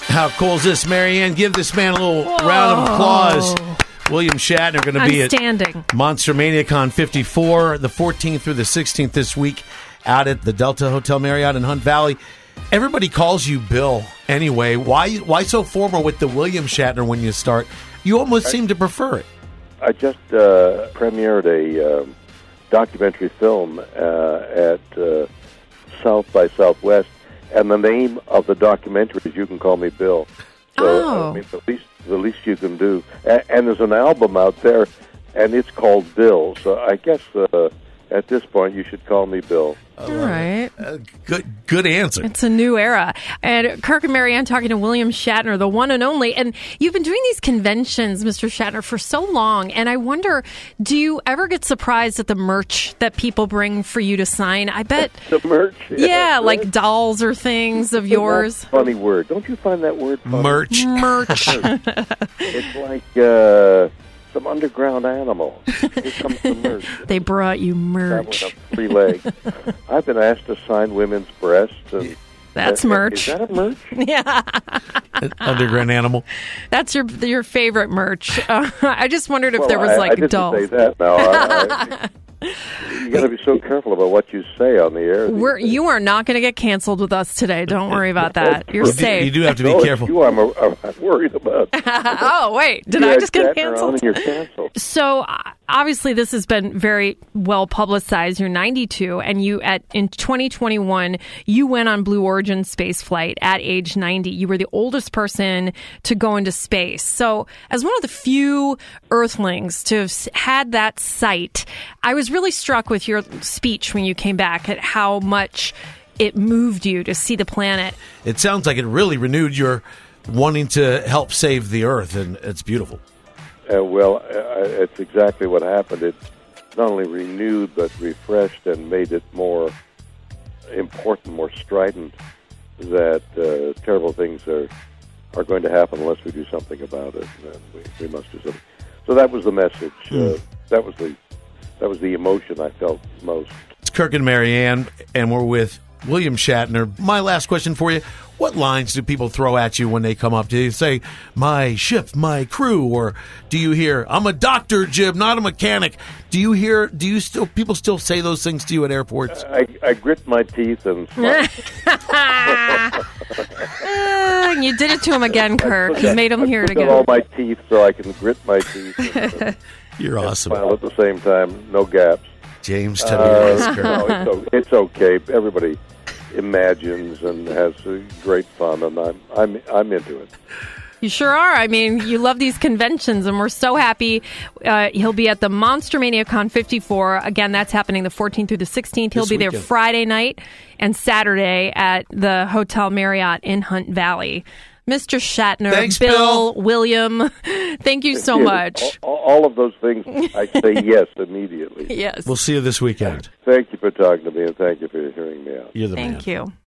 How cool is this, Marianne? Give this man a little round of applause. William Shatner going to be at Monster Mania Con 54, the 14th through the 16th this week, out at the Delta Hotel Marriott in Hunt Valley. Everybody calls you Bill anyway. Why so formal with the William Shatner when you start? You almost seem to prefer it. I just premiered a documentary film at South by Southwest, and the name of the documentary is You Can Call Me Bill. So, I mean, the least you can do. And there's an album out there, and it's called Bill. So I guess at this point, you should call me Bill. All right. Good answer. It's a new era. And Kirk and Marianne talking to William Shatner, the one and only. And you've been doing these conventions, Mr. Shatner, for so long. And I wonder, do you ever get surprised at the merch that people bring for you to sign? I bet. The merch? Yeah, like dolls or things of yours. That's a funny word. Don't you find that word funny? Merch. It's like some underground animal. Here comes the merch. They brought you merch. That one up 3 legs. I've been asked to sign women's breasts. And that's merch. Is that a merch? Yeah. Underground animal. That's your favorite merch. I just wondered if there was I didn't dolls. say that. No, you got to be so careful about what you say on the air. You are not going to get canceled with us today. Don't worry about that. You're safe. You do have to be careful. You I'm worried about. Oh, wait. Did I just get canceled? You're canceled. So, obviously, this has been very well publicized. You're 92, and in 2021, you went on Blue Origin space flight at age 90. You were the oldest person to go into space. So, as one of the few Earthlings to have had that sight, I was really struck with your speech when you came back at how much it moved you to see the planet. It sounds like it really renewed your wanting to help save the Earth, and it's beautiful. It's exactly what happened. It not only renewed, but refreshed and made it more important, more strident, that terrible things are going to happen unless we do something about it. And we must do something. So that was the message. That was the emotion I felt most. It's Kirk and Marianne, and we're with William Shatner. My last question for you. What lines do people throw at you when they come up? Do you say, my ship, my crew? Or do you hear, I'm a doctor, Jim, not a mechanic? People still say those things to you at airports? I grit my teeth and smile. You did it to him again, Kirk. You made him hear it again. I all my teeth so I can grit my teeth. And, You're awesome. Smile at the same time, no gaps. James Tiberius, Kirk. No, it's okay. Everybody imagines and has great fun, and I'm into it. You sure are. I mean, you love these conventions, and we're so happy. He'll be at the Monster Mania Con 54. Again, that's happening the 14th through the 16th. He'll be there Friday night and Saturday at the Hotel Marriott in Hunt Valley. Mr. Shatner, Thanks, Bill, William, thank you so much. All of those things, I say yes immediately. Yes. We'll see you this weekend. Thank you for talking to me, and thank you for hearing me out. You're the man. Thank you.